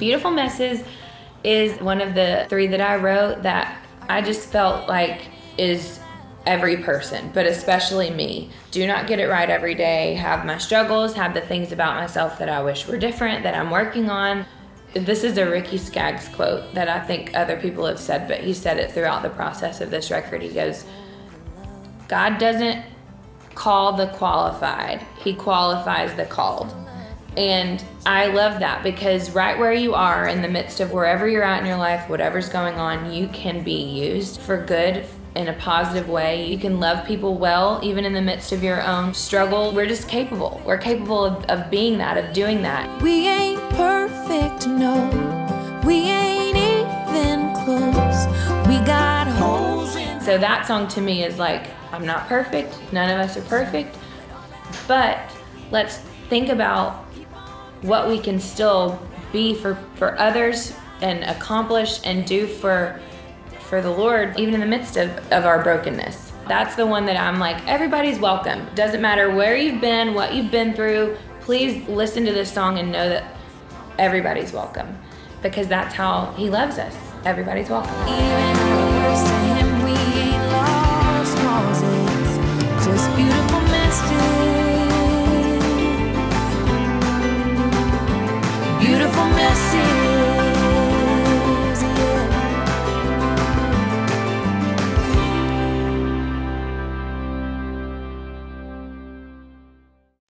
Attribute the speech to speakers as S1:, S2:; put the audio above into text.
S1: Beautiful Messes is one of the 3 that I wrote that I just felt like is every person, but especially me. Do not get it right every day, have my struggles, have the things about myself that I wish were different, that I'm working on. This is a Ricky Skaggs quote that I think other people have said, but he said it throughout the process of this record. He goes, God doesn't call the qualified, he qualifies the called. And I love that, because right where you are, in the midst of wherever you're at in your life, whatever's going on, you can be used for good in a positive way. You can love people well, even in the midst of your own struggle. We're just capable. We're capable of being that, of doing that.
S2: We ain't perfect, no. We ain't even close. We got holes in.
S1: So that song to me is like, I'm not perfect. None of us are perfect. But let's think about what we can still be for others and accomplish and do for the Lord, even in the midst of our brokenness. That's the one that I'm like, everybody's welcome. Doesn't matter where you've been, what you've been through, please listen to this song and know that everybody's welcome, because that's how he loves us. Everybody's welcome.
S2: Even on the worst day.